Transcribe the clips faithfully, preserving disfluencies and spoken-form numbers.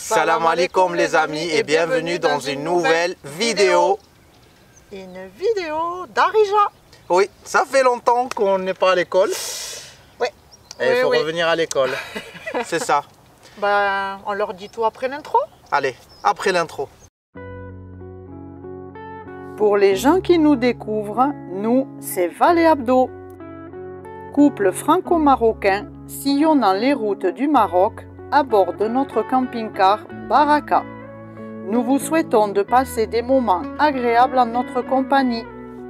Salam alaikum les amis et bienvenue dans une nouvelle vidéo. Une vidéo d'Arija. Oui, ça fait longtemps qu'on n'est pas à l'école. Oui. Et il oui, faut oui. revenir à l'école. C'est ça. Ben, on leur dit tout après l'intro. Allez, après l'intro. Pour les gens qui nous découvrent, nous, c'est Val et Abdo. Couple franco-marocain sillonnant les routes du Maroc à bord de notre camping-car Baraka. Nous vous souhaitons de passer des moments agréables en notre compagnie.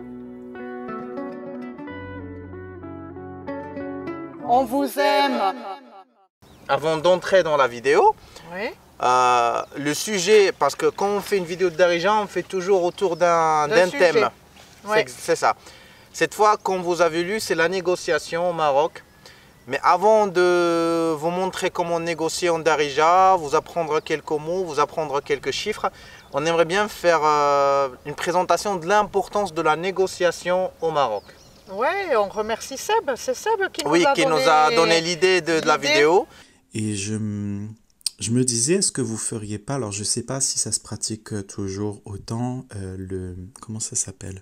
On vous aime. Avant d'entrer dans la vidéo, Oui. euh, le sujet, parce que quand on fait une vidéo d'Arija, on fait toujours autour d'un Le d'un sujet. thème. Ouais. C'est c'est ça. Cette fois, comme vous avez lu, c'est la négociation au Maroc. Mais avant de vous montrer comment négocier en Darija, vous apprendre quelques mots, vous apprendre quelques chiffres, on aimerait bien faire euh, une présentation de l'importance de la négociation au Maroc. Oui, on remercie Seb. C'est Seb qui nous Oui, a qui donné, nous a donné l'idée de, de la l'idée. vidéo. Et je, m- je me disais, est-ce que vous feriez pas, alors je ne sais pas si ça se pratique euh, toujours autant, euh, le, comment ça s'appelle?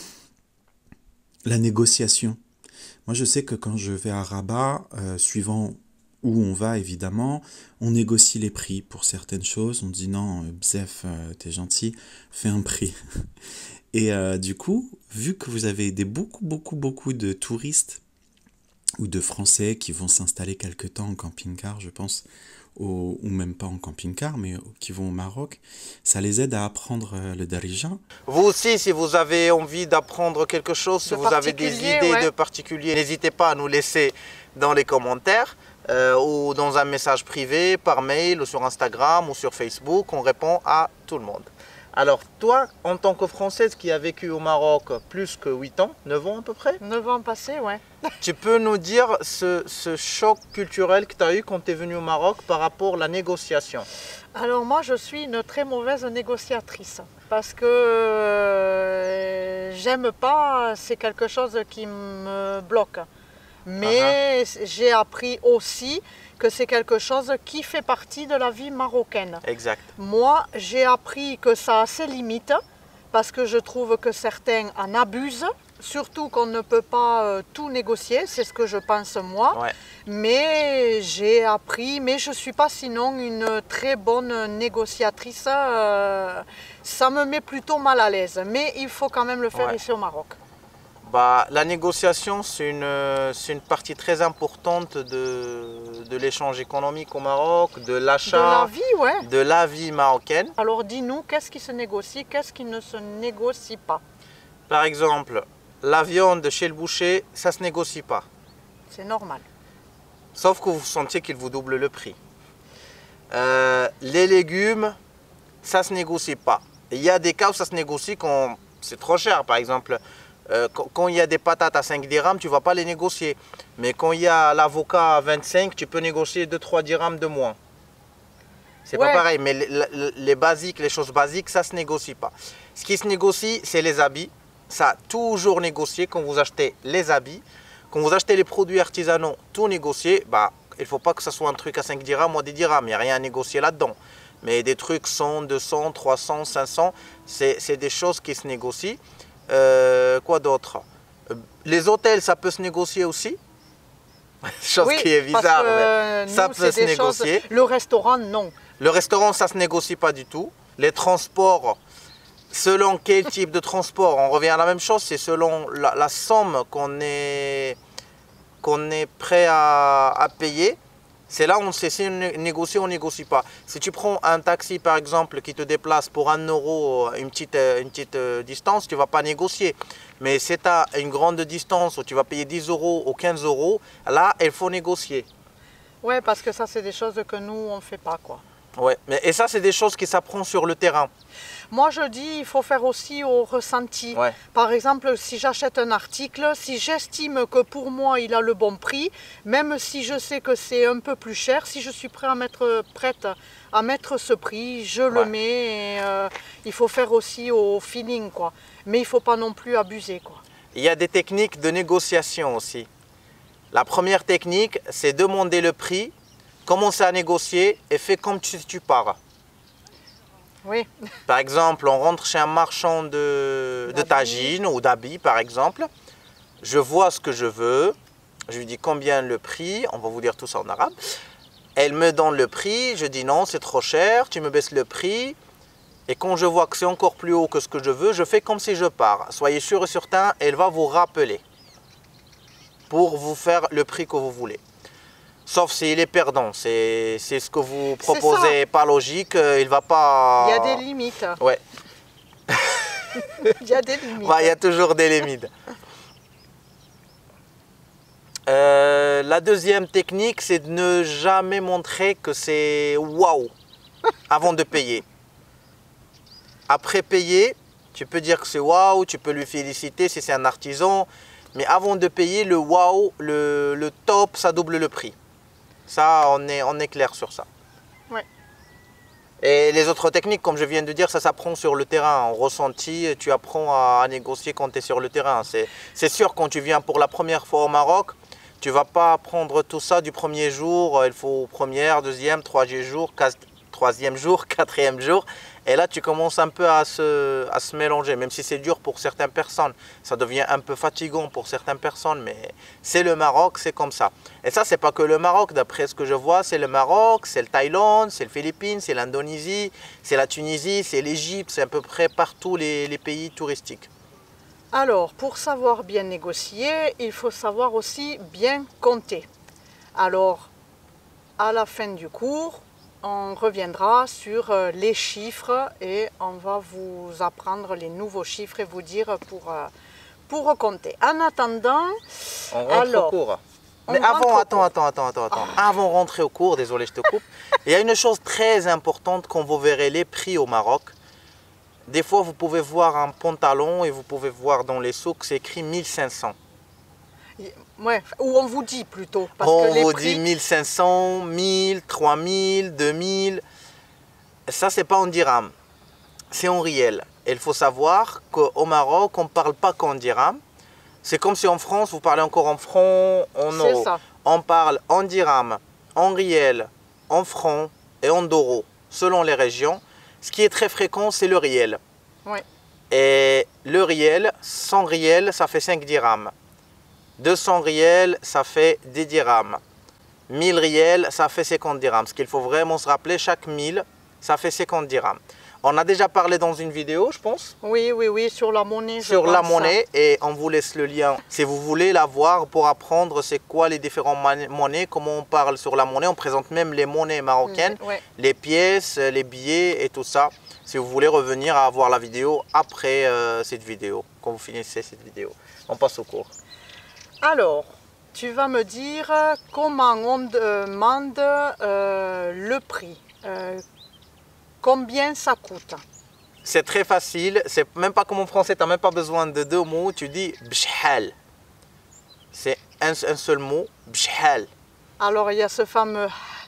La négociation. Moi, je sais que quand je vais à Rabat, euh, suivant où on va évidemment, on négocie les prix pour certaines choses. On dit non, euh, Bzef, euh, t'es gentil, fais un prix. Et euh, du coup, vu que vous avez aidé beaucoup, beaucoup, beaucoup de touristes ou de Français qui vont s'installer quelque temps en camping-car, je pense, au- ou même pas en camping-car, mais qui vont au Maroc, ça les aide à apprendre euh, le Darija. Vous aussi, si vous avez envie d'apprendre quelque chose, si De vous avez des particulier, idées ouais. de particulier, n'hésitez pas à nous laisser dans les commentaires euh, ou dans un message privé, par mail ou sur Instagram ou sur Facebook. On répond à tout le monde. Alors toi, en tant que Française qui a vécu au Maroc plus que huit ans, neuf ans à peu près, neuf ans passés, ouais. tu peux nous dire ce, ce choc culturel que tu as eu quand tu es venu au Maroc par rapport à la négociation? Alors moi, je suis une très mauvaise négociatrice parce que euh, j'aime pas, c'est quelque chose qui me bloque. Mais Uh-huh. j'ai appris aussi que c'est quelque chose qui fait partie de la vie marocaine. Exact. Moi, j'ai appris que ça a ses limites parce que je trouve que certains en abusent, surtout qu'on ne peut pas euh, tout négocier, c'est ce que je pense moi. Ouais. Mais j'ai appris, mais je ne suis pas sinon une très bonne négociatrice. euh, ça me met plutôt mal à l'aise, mais il faut quand même le faire Ouais. ici au Maroc. Bah, la négociation, c'est une, c'est une partie très importante de, de l'échange économique au Maroc, de De la l'achat, vie, ouais. de la vie marocaine. Alors dis-nous, qu'est-ce qui se négocie, qu'est-ce qui ne se négocie pas? Par exemple, la viande chez le boucher, ça ne se négocie pas. C'est normal. Sauf que vous sentiez qu'il vous double le prix. Euh, les légumes, ça ne se négocie pas. Il y a des cas où ça se négocie quand c'est trop cher. Par exemple, euh, quand, quand il y a des patates à cinq dirhams, tu ne vas pas les négocier. Mais quand il y a l'avocat à vingt-cinq, tu peux négocier deux trois dirhams de moins. C'est Ouais. pas pareil, mais les, les- les basiques, les choses basiques, ça ne se négocie pas. Ce qui se négocie, c'est les habits. Ça, toujours négocier quand vous achetez les habits. Quand vous achetez les produits artisanaux, tout négocier. Bah, il ne faut pas que ce soit un truc à cinq dirhams ou à dix dirhams. Il n'y a rien à négocier là-dedans. Mais des trucs cent, deux cents, trois cents, cinq cents, c'est c'est des choses qui se négocient. Euh, quoi d'autre? Euh, Les hôtels, ça peut se négocier aussi. Chose Oui, qui est parce bizarre, que mais ça nous, peut c'est se des choses- négocier. Le restaurant, non. Le restaurant, ça ne se négocie pas du tout. Les transports, selon quel type de transport, on revient à la même chose, c'est selon la, la somme qu'on est, qu'on est prêt à, à payer. C'est là où on sait si on né- négocie ou on ne négocie pas. Si tu prends un taxi, par exemple, qui te déplace pour un euro une petite, euh, une petite euh, distance, tu ne vas pas négocier. Mais si tu as une grande distance où tu vas payer dix euros ou quinze euros, là, il faut négocier. Ouais, parce que ça, c'est des choses que nous, on ne fait pas, quoi. Ouais. Mais, et ça, c'est des choses qui s'apprennent sur le terrain. Moi, je dis, il faut faire aussi au ressenti. Ouais. Par exemple, si j'achète un article, si j'estime que pour moi, il a le bon prix, même si je sais que c'est un peu plus cher, si je suis prêt à mettre, prête à mettre ce prix, je Ouais. le mets. Et, euh, il faut faire aussi au feeling, quoi. Mais il ne faut pas non plus abuser, quoi. Il y a des techniques de négociation aussi. La première technique, c'est demander le prix commence à négocier et fais comme si tu pars. Oui. Par exemple, on rentre chez un marchand de, de tagines ou d'habits, par exemple. Je vois ce que je veux. Je lui dis combien le prix. On va vous dire tout ça en arabe. Elle me donne le prix. Je dis non, c'est trop cher. Tu me baisses le prix. Et quand je vois que c'est encore plus haut que ce que je veux, je fais comme si je pars. Soyez sûr et certain, elle va vous rappeler pour vous faire le prix que vous voulez. Sauf s'il est perdant, c'est ce que vous proposez pas logique, il va pas... Il y a des limites. Ouais. Il y a des limites. Ouais, il y a toujours des limites. Euh, la deuxième technique, c'est de ne jamais montrer que c'est waouh avant de payer. Après payer, tu peux dire que c'est waouh, tu peux lui féliciter si c'est un artisan, mais avant de payer, le waouh, le, le top, ça double le prix. Ça, on est, on est clair sur ça. Ouais. Et les autres techniques, comme je viens de dire, ça s'apprend sur le terrain. En ressenti, tu apprends à, à négocier quand tu es sur le terrain. C'est sûr, quand tu viens pour la première fois au Maroc, tu ne vas pas apprendre tout ça du premier jour. Il faut première, deuxième, troisième jour, troisième jour, quatrième jour. Et là, tu commences un peu à se, à se mélanger, même si c'est dur pour certaines personnes. Ça devient un peu fatigant pour certaines personnes, mais c'est le Maroc, c'est comme ça. Et ça, c'est pas que le Maroc, d'après ce que je vois, c'est le Maroc, c'est le Thaïlande, c'est le Philippines, c'est l'Indonésie, c'est la Tunisie, c'est l'Égypte, c'est à peu près partout les, les pays touristiques. Alors, pour savoir bien négocier, il faut savoir aussi bien compter. Alors, à la fin du cours, on reviendra sur les chiffres et on va vous apprendre les nouveaux chiffres et vous dire pour, pour compter. En attendant, on rentre alors, au cours. Mais avant, attends, attends, attends, attends, attends. Oh. Avant de rentrer au cours, désolé, je te coupe. Il y a une chose très importante quand vous verrez les prix au Maroc. Des fois, vous pouvez voir un pantalon et vous pouvez voir dans les souks, c'est écrit mille cinq cents. Ouais, ou on vous dit plutôt. Parce on que les vous prix... dit mille cinq cents, mille, trois mille, deux mille. Ça, c'est pas en dirham, c'est en riel. Et il faut savoir qu'au Maroc, on ne parle pas qu'en dirham. C'est comme si en France, vous parlez encore en francs, en euros. Ça. On parle en dirham, en riel, en francs et en euros, selon les régions. Ce qui est très fréquent, c'est le riel. Oui. Et le riel, cent riels, ça fait cinq dirhams. deux cents riels, ça fait dix dirhams. mille riels, ça fait cinquante dirhams. Ce qu'il faut vraiment se rappeler, chaque mille, ça fait cinquante dirhams. On a déjà parlé dans une vidéo, je pense. Oui, oui, oui, sur la monnaie. Sur la monnaie, et on vous laisse le lien. Si vous voulez la voir pour apprendre c'est quoi les différentes monnaies, comment on parle sur la monnaie. On présente même les monnaies marocaines, mmh, ouais. les pièces, les billets et tout ça. Si vous voulez revenir à voir la vidéo après euh, cette vidéo, quand vous finissez cette vidéo. On passe au cours. Alors, tu vas me dire comment on demande euh, le prix. Euh, Combien ça coûte? C'est très facile, c'est même pas comme en français, tu n'as même pas besoin de deux mots, tu dis bshal. C'est un, un seul mot, bshal. Alors il y a ce fameux...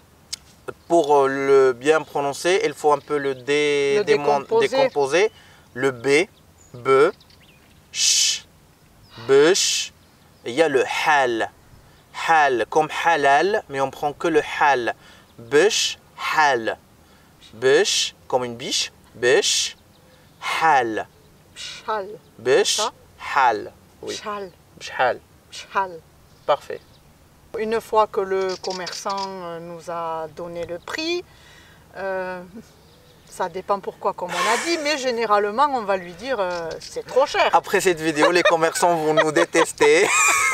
Pour le bien prononcer, il faut un peu le, dé, le décomposer. décomposer. Le B, B, sh, bsh. Et il y a le hal. Hal, comme halal, mais on prend que le hal. Bsh, hal. Bish, comme une biche. Bish, hal. Bshal. Bish, hal. Oui. Bshal. Bshal. Bshal. Parfait. Une fois que le commerçant nous a donné le prix, euh, ça dépend pourquoi, comme on a dit, mais généralement on va lui dire euh, c'est trop cher. Après cette vidéo, les commerçants vont nous détester.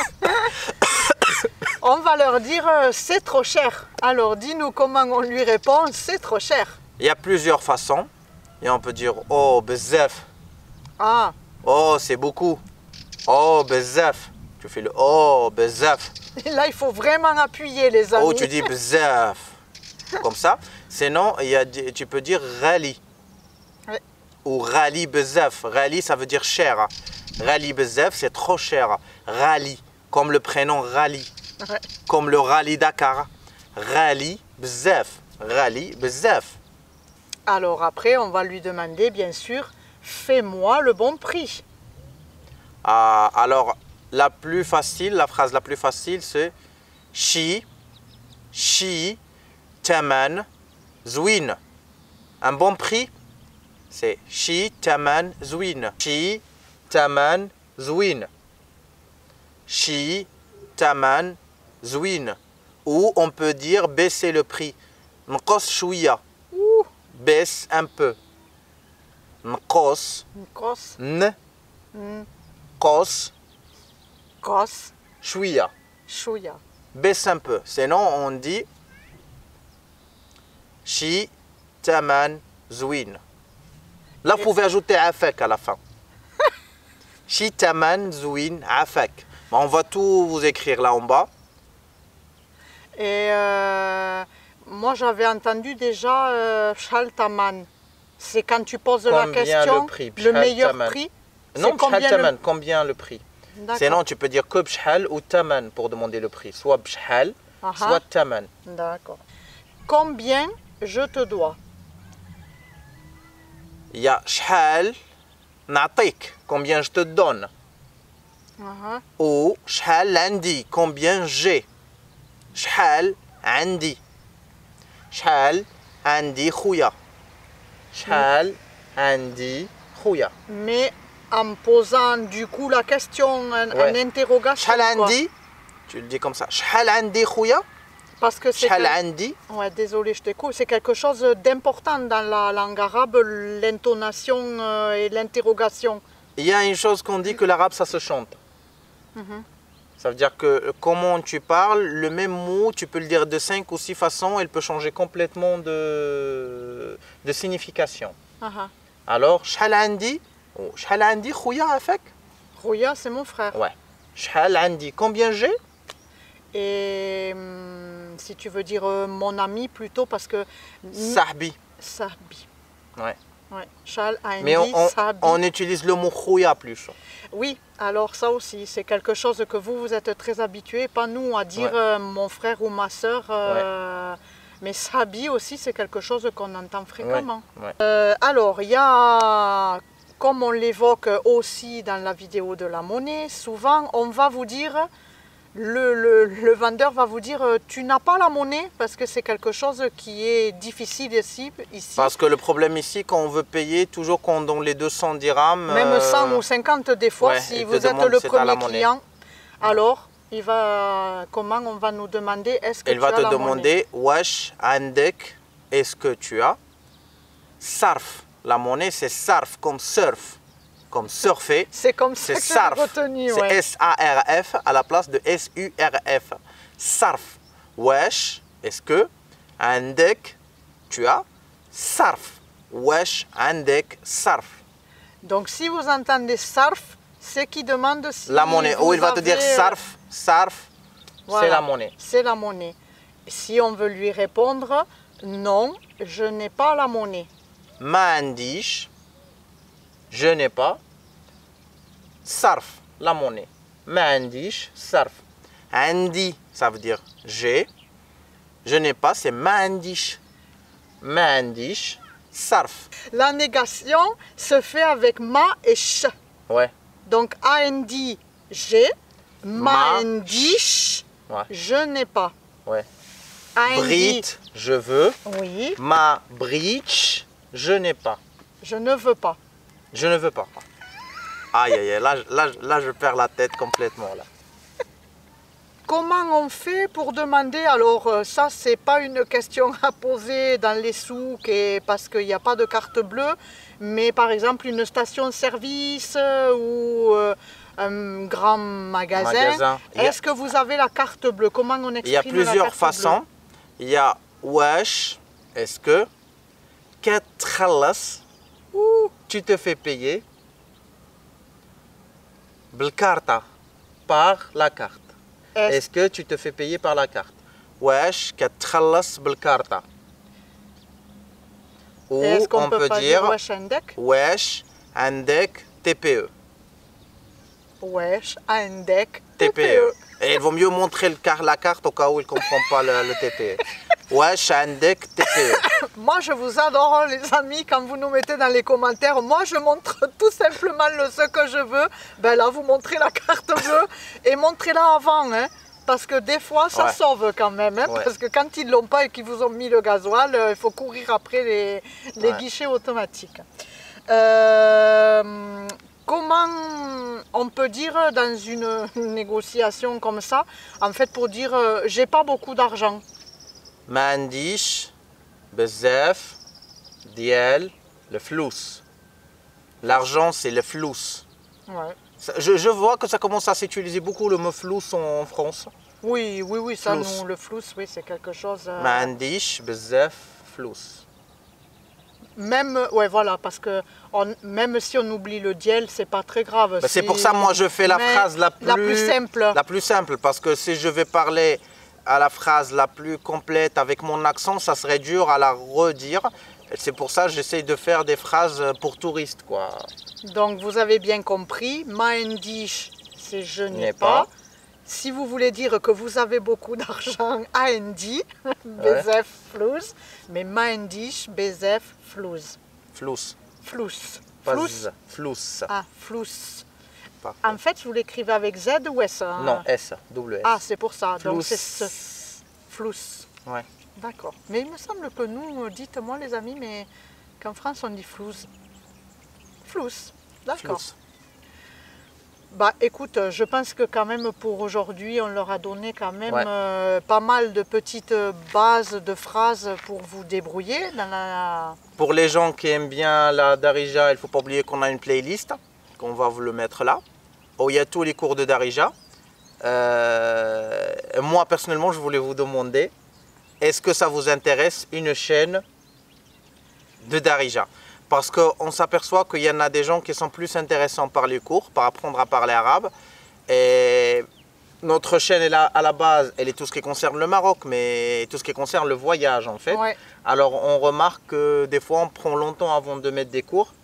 On va leur dire euh, c'est trop cher. Alors dis-nous comment on lui répond, c'est trop cher. Il y a plusieurs façons. Et on peut dire oh, bezef. Ah. Oh, c'est beaucoup. Oh, bezef. Tu fais le oh, bezef. Et là, il faut vraiment appuyer, les amis. Oh, tu dis bezef. Comme ça. Sinon, il y a, tu peux dire rali. Oui. Ou rali bezef. Rali, ça veut dire cher. Rali bezef, c'est trop cher. Rali, comme le prénom Rali. Ouais. Comme le rallye Dakar. Rali bezef. Rali bezef. Alors après, on va lui demander, bien sûr, fais-moi le bon prix. Ah, alors, la plus facile, la phrase la plus facile, c'est Chi, Chi, taman zwin. Un bon prix, c'est shi taman zwin. Shi taman zwin. Shi taman zwin. Ou on peut dire baisser le prix. Nqos shouya. Baisse un peu. Nqos. Nkos. N. Mm. Qos. Kos. Shouya. Chouya. Baisse un peu. Sinon, on dit Shi taman zwin. Là, vous pouvez ajouter afak à la fin. Shi taman zwin afak. Bon, on va tout vous écrire là en bas. Et euh, moi, j'avais entendu déjà euh, Shal Taman. C'est quand tu poses Combien la question, le prix? le Bshal meilleur taman. prix. Non, c'est combien bshal le- taman, combien le prix? D'accord. Sinon, tu peux dire que bshal ou taman pour demander le prix. Soit bshal, Ah ah. soit taman. D'accord. Combien je te dois? Il y a shal, natik, combien je te donne. Ah ah. Ou shal andi, combien j'ai. Shal andi. Shal andi khouya. Shal andi khouya. Mais en posant du coup la question en, en Ouais. interrogation. Shal quoi. andi, tu le dis comme ça. Shal andi khouya. Parce que c'est. Shal que- andi. Ouais, désolé, je t'écoute. C'est quelque chose d'important dans la langue arabe, l'intonation euh, et l'interrogation. Il y a une chose qu'on dit que l'arabe ça se chante. Mhm. Ça veut dire que comment tu parles, le même mot, tu peux le dire de cinq ou six façons, elle peut changer complètement de, de signification. Ah ah. Alors, shal andi, ou shal andi khouya afak. Rouya, c'est mon frère. Ouais. Shal andi, combien j'ai? Et hum, si tu veux dire euh, mon ami plutôt, parce que. Sahbi. Sahbi. Ouais. Ouais. Shal Andi, Mais on, on- Sahbi. on utilise le mot khouya plus. Oui, alors ça aussi, c'est quelque chose que vous, vous êtes très habitués, pas nous, à dire Ouais. euh, mon frère ou ma soeur. euh, Mais Sabi aussi, c'est quelque chose qu'on entend fréquemment. Ouais. Euh, alors, il y a, comme on l'évoque aussi dans la vidéo de la monnaie, souvent on va vous dire, le, le- le vendeur va vous dire, euh, tu n'as pas la monnaie, parce que c'est quelque chose qui est difficile ici. ici. Parce que le problème ici, quand on veut payer, toujours quand on donne les deux cents dirhams. Même euh, cent ou cinquante des fois, ouais, si il te vous êtes demande le si t'as la premier monnaie. client, alors il va, comment on va nous demander, est-ce que Elle tu va as te la monnaie? demander Wesh andek, est-ce que tu as Sarf. La monnaie c'est sarf, comme surf, comme surfer. C'est comme ça C'est que j'ai sarf. retenu. C'est ouais. S A R F à la place de S U R F. Sarf. Wesh, est-ce que andek, tu as sarf. Wesh andek sarf. Donc si vous entendez sarf, c'est qui demande si La monnaie. vous Ou il va te dire avez, euh, sarf, sarf, voilà, c'est la monnaie. C'est la monnaie. Si on veut lui répondre, non, je n'ai pas la monnaie. Ma andish, je n'ai pas. Sarf, la monnaie. Ma andish, sarf. Andi, ça veut dire j'ai. Je n'ai pas, c'est ma andish. Ma andish, sarf. La négation se fait avec ma et ch. Ouais, Donc A N D, j'ai. Ma Ma, N D, ch, ouais, je n'ai pas. ouais. A N D, Brit, je veux. oui, Ma breach, je n'ai pas. je ne veux pas. Je ne veux pas. Aïe, aïe, aïe, là, là, là, je perds la tête complètement. Là. Comment on fait pour demander? Alors euh, ça, c'est pas une question à poser dans les souks et parce qu'il n'y a pas de carte bleue, mais par exemple une station-service euh, ou euh, un grand magasin. Magasin. Il y a- Est-ce que vous avez la carte bleue? Comment on exprime Il y a la plusieurs carte façons. Il y a wesh, est-ce que katkhalas, ou tu te fais payer بالكارتا, par la carte. bleue? Est-ce- Est-ce que tu te fais payer par la carte? wesh katkhalas بالكارتا. Ou Est-ce qu'on on peut peut pas dire dire wesh indek? wesh andek T P E. Wesh indek T P E. Et il vaut mieux montrer le car- la carte au cas où il ne comprend pas le, le T P E. Wesh andek T P E. Moi, je vous adore, les amis, quand vous nous mettez dans les commentaires. Moi, je montre tout simplement le ce que je veux. Ben là, vous montrez la carte bleue et montrez-la avant. Hein. parce que des fois, ça Ouais. sauve quand même. Hein, Ouais. Parce que quand ils ne l'ont pas et qu'ils vous ont mis le gasoil, euh, il faut courir après les, les Ouais. guichets automatiques. Euh, comment on peut dire dans une négociation comme ça, en fait, pour dire euh, j'ai pas beaucoup d'argent. ما عنديش بزاف ديال الفلوس. L'argent, c'est le flous. Ouais. Ça- Je, je vois que ça commence à s'utiliser beaucoup le mot flous en France. Oui, oui, oui, ça, Flous. nous, le flous, oui, c'est quelque chose. euh, ما عنديش بزاف فلوس. Même, ouais, voilà, parce que on- même si on oublie le diel, c'est pas très grave. Bah, c'est Si- pour ça moi je fais la mais phrase la plus, la plus simple. la plus simple, parce que si je vais parler à la phrase la plus complète avec mon accent, ça serait dur à la redire. C'est pour ça que j'essaye de faire des phrases pour touristes, quoi. Donc vous avez bien compris, Maendish, c'est je n'ai N'ai pas. pas. Si vous voulez dire que vous avez beaucoup d'argent, Aendi, Bezef Flous, mais Maendish, Bezef Flous. Flous. Flous. Pas Flous. z, flous. Ah, Flous. Parfait. En fait, vous l'écrivez avec Z ou S hein? Non, S, double S. Ah, c'est pour ça. Donc Flous. c'est ce. Flous. Ouais. D'accord. Mais il me semble que nous, euh, dites-moi les amis, mais qu'en France on dit flouze. Flouze. D'accord. Flous. Bah écoute, euh, je pense que quand même pour aujourd'hui, on leur a donné quand même Ouais. euh, pas mal de petites bases de phrases pour vous débrouiller dans la... Pour les gens qui aiment bien la Darija, il ne faut pas oublier qu'on a une playlist, qu'on va vous le mettre là, où il y a tous les cours de Darija. Euh, moi, personnellement, je voulais vous demander, est-ce que ça vous intéresse une chaîne de Darija? Parce qu'on s'aperçoit qu'il y en a des gens qui sont plus intéressants par les cours, par apprendre à parler arabe. Et notre chaîne, est là, à la base, elle est tout ce qui concerne le Maroc, mais tout ce qui concerne le voyage, en fait. Ouais. Alors, on remarque que des fois, on prend longtemps avant de mettre des cours.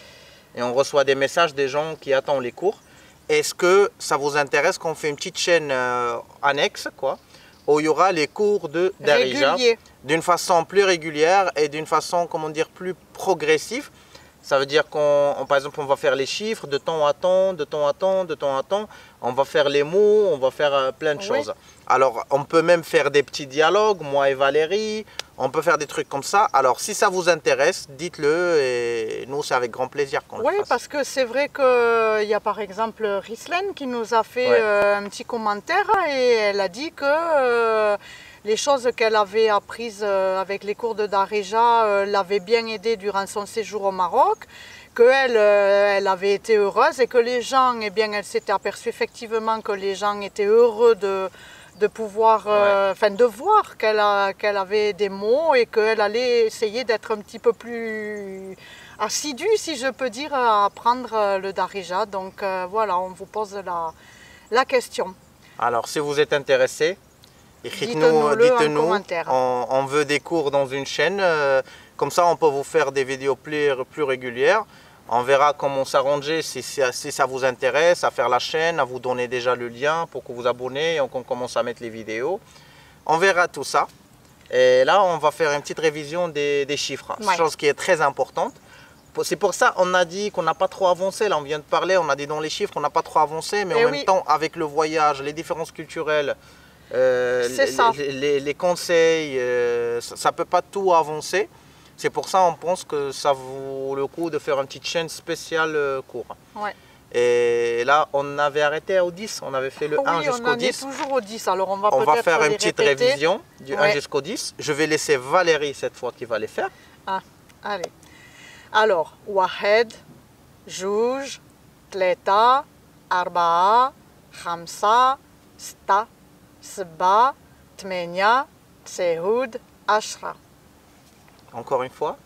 Et on reçoit des messages des gens qui attendent les cours. Est-ce que ça vous intéresse qu'on fait une petite chaîne euh, annexe, quoi, où il y aura les cours de Darija Régulier. d'une façon plus régulière et d'une façon, comment dire, plus progressive. Ça veut dire qu'on, on- par exemple, on va faire les chiffres de temps à temps, de temps à temps, de temps à temps. On va faire les mots, on va faire euh, plein de Oui. choses. Alors, on peut même faire des petits dialogues, moi et Valérie. On peut faire des trucs comme ça. Alors, si ça vous intéresse, dites-le et nous, c'est avec grand plaisir qu'on Oui, le fasse. parce que c'est vrai qu'il y a par exemple Rislaine qui nous a fait Ouais. euh, un petit commentaire et elle a dit que euh, les choses qu'elle avait apprises euh, avec les cours de Darija euh, l'avaient bien aidée durant son séjour au Maroc, qu'elle euh, elle avait été heureuse et que les gens, eh bien, elle s'était aperçue effectivement que les gens étaient heureux de, de pouvoir, euh, enfin de voir qu'elle a- qu'elle avait des mots et qu'elle allait essayer d'être un petit peu plus assidue, si je peux dire, à apprendre euh, le Darija. Donc euh, voilà, on vous pose la, la question. Alors, si vous êtes intéressé, écrivez-nous, Dites-nous-le en dites-nous. commentaire. On, on veut des cours dans une chaîne. euh, comme ça, on peut vous faire des vidéos plus, plus régulières. On verra comment s'arranger si, si, si ça vous intéresse, à faire la chaîne, à vous donner déjà le lien pour que vous abonnez et qu'on commence à mettre les vidéos. On verra tout ça. Et là, on va faire une petite révision des, des chiffres, Ouais. chose qui est très importante. C'est pour ça qu'on a dit qu'on n'a pas trop avancé. Là, on vient de parler, on a dit dans les chiffres, on n'a pas trop avancé, mais Eh en même oui. temps, avec le voyage, les différences culturelles, euh, C'est les, ça. les- les- les conseils, euh, ça ne peut pas tout avancer. C'est pour ça qu'on pense que ça vaut le coup de faire une petite chaîne spéciale euh, cours. Ouais. Et là, on avait arrêté au dix, on avait fait le Oui, un on jusqu'au en est dix. toujours au dix, alors on va On va peut-être faire une les petite répéter. révision du un Ouais. jusqu'au dix. Je vais laisser Valérie cette fois qui va les faire. Ah, allez. Alors, Wahed, Jouj, Tleta, Arba'a, Khamsa, Sta, Sba, Tmenia, Tsehoud, Ashra. Encore une fois,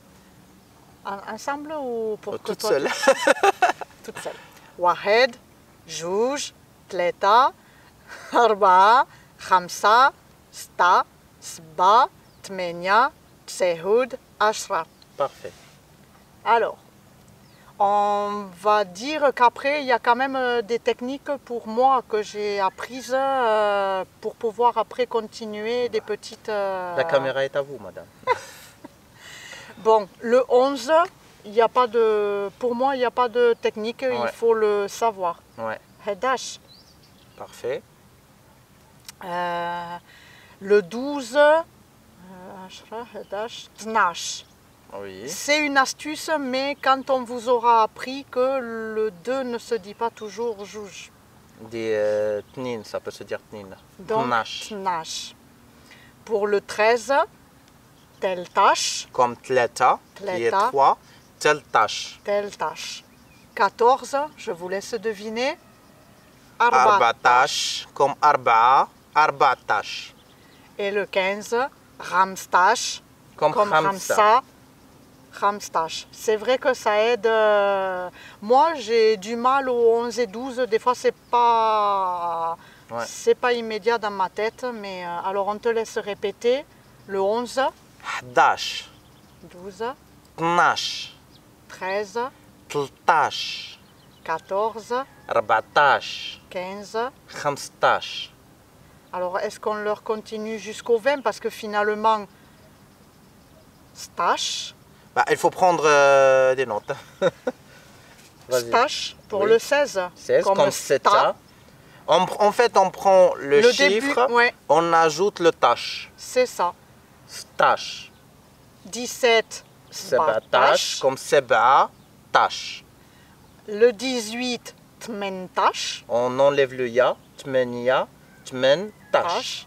En- Ensemble ou pour euh, que toute toi- seule. Toute seule. Wahed, Jouj, Tleta, Arba'a, Khamsa, Sta, Sba, Tmenia, Tsehoud, Ashra. Parfait. Alors, on va dire qu'après, il y a quand même euh, des techniques pour moi que j'ai apprises euh, pour pouvoir après continuer des petites... euh, La caméra est à vous, madame. Bon, le onze, il n'y a pas de... Pour moi, il n'y a pas de technique, il Ouais. faut le savoir. Ouais, Hedash, parfait. Euh, le douze, euh, douze. Oui. C'est une astuce, mais quand on vous aura appris que le deux ne se dit pas toujours jouj. Des euh, tnin, ça peut se dire tnin. Donc, Tnash. tnash. Pour le treize, teltash, Comme tleta, qui est Tleta. trois. Teltash. teltash. quatorze, je vous laisse deviner. Arba. Arbatash. Comme arba'a. Arbatash. Et le quinze, ramstash, Comme, comme khamsa. ramsa, ramstash. C'est vrai que ça aide. euh, Moi, j'ai du mal au onze et douze. Des fois, c'est pas, Ouais. c'est pas immédiat dans ma tête. Mais euh, alors, on te laisse répéter. Le onze, Hdash. douze, Tnash. treize, Tltash. quatorze, Arbatash. quinze. Khamstash. Alors, est-ce qu'on leur continue jusqu'au vingt? Parce que finalement, stash, Bah, il faut prendre euh, des notes. Vas-y. stash pour Oui. le seize. seize, comme, sta. seta. On pr- en fait, on prend le, Le chiffre, début, ouais. on ajoute le tash. C'est ça. Stash. dix-sept, Sebatash, sbatash. comme seba, tash. Le dix-huit, tmentash. On enlève le ya, tmenia, tmen, tash. Tash.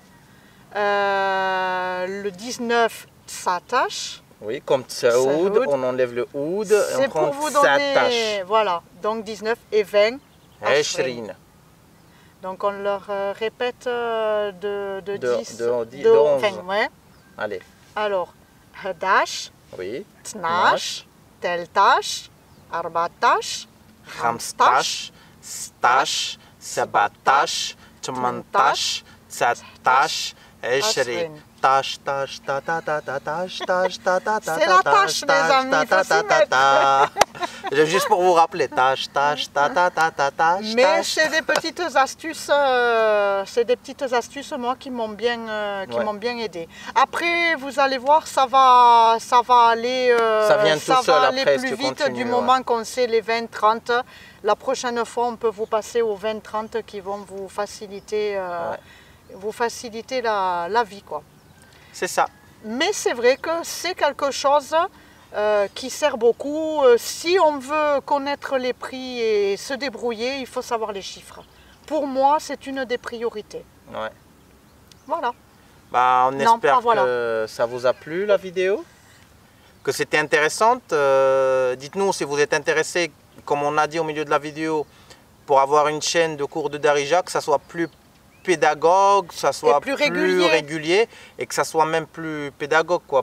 Euh, le dix-neuf, tsatash. Oui, comme tsaoud, Tsaoud. on enlève le oud et on C'est prend pour vous tsatash. donner. Voilà, donc dix-neuf et vingt. Eshrin. Donc on leur euh, répète euh, de, de, De- dix, de- de- de onze. vingt, ouais. Allez, Alors, hadash, oui. tnash, teltash, arbatash, Khamstash, stash, sebatash, tmantash, tsatash, eshrin. Tash, tash, ta ta ta ta tash, tash, ta ta ta C'est ta la tash, tâche, les tash, amis, ta faut ta s'y ta ta ta. Juste pour vous rappeler, tash, tash, ta ta ta ta tash, Mais tash. c'est des petites astuces, euh, c'est des petites astuces moi qui m'ont bien, euh, qui Ouais. m'ont bien aidé. Après, vous allez voir, ça va, ça va aller, euh, Ça vient tout va seul aller après, si plus tu vite continues, du ouais. moment qu'on sait les vingt trente. La prochaine fois, on peut vous passer aux vingt trente qui vont vous faciliter, euh, Ouais. vous faciliter la, la vie, quoi. C'est ça. Mais c'est vrai que c'est quelque chose euh, qui sert beaucoup. Euh, si on veut connaître les prix et se débrouiller, il faut savoir les chiffres. Pour moi, c'est une des priorités. Ouais. Voilà. Bah, on Non, espère pas voilà. que ça vous a plu la vidéo, que c'était intéressante. Euh, Dites-nous si vous êtes intéressé, comme on a dit au milieu de la vidéo, pour avoir une chaîne de cours de Darija, que ça soit plus pédagogue, que ça soit plus régulier. régulier et que ça soit même plus pédagogue, quoi,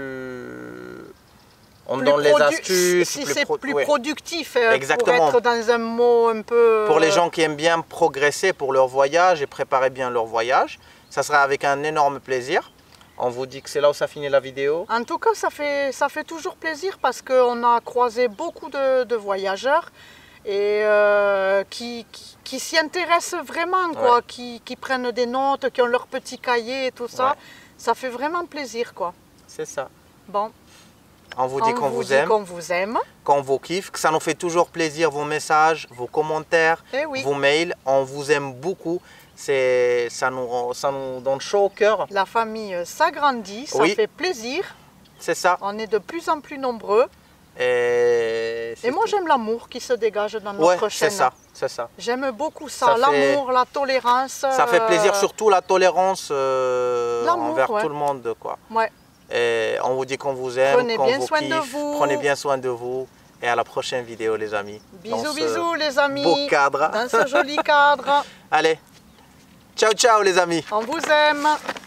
plus on Plus donne les produ- astuces, Si plus c'est pro- plus ouais. productif, euh, Exactement. pour être dans un mot un peu... Pour les euh, gens qui aiment bien progresser pour leur voyage et préparer bien leur voyage, ça sera avec un énorme plaisir. On vous dit que c'est là où ça finit la vidéo. En tout cas, ça fait, ça fait toujours plaisir parce qu'on a croisé beaucoup de, de voyageurs et euh, qui, qui, qui s'y intéressent vraiment, quoi, Ouais. qui, qui prennent des notes, qui ont leur petit cahier et tout ça. Ouais. Ça fait vraiment plaisir, quoi. C'est ça. Bon, On vous dit on qu'on vous vous dit aime, qu'on vous aime. qu'on vous kiffe, que ça nous fait toujours plaisir vos messages, vos commentaires, Eh oui, vos mails. On vous aime beaucoup. C'est, ça nous, rend- ça nous donne chaud au cœur. la famille s'agrandit, ça Oui. fait plaisir. C'est ça. On est de plus en plus nombreux. Et, c'est Et moi, tout. j'aime l'amour qui se dégage dans Ouais, notre c'est chaîne. ça, c'est ça. J'aime beaucoup ça, Ça fait- l'amour, la tolérance. Ça fait plaisir, euh, surtout la tolérance euh, L'amour, envers ouais. tout le monde, quoi. Ouais. Et on vous dit qu'on vous aime, Prenez qu'on bien vous soin de kiffe. vous. Prenez bien soin de vous. Et à la prochaine vidéo, les amis. Dans Bisous, ce bisous, les amis. beau cadre. Dans ce joli cadre. Allez, ciao, ciao, les amis. On vous aime.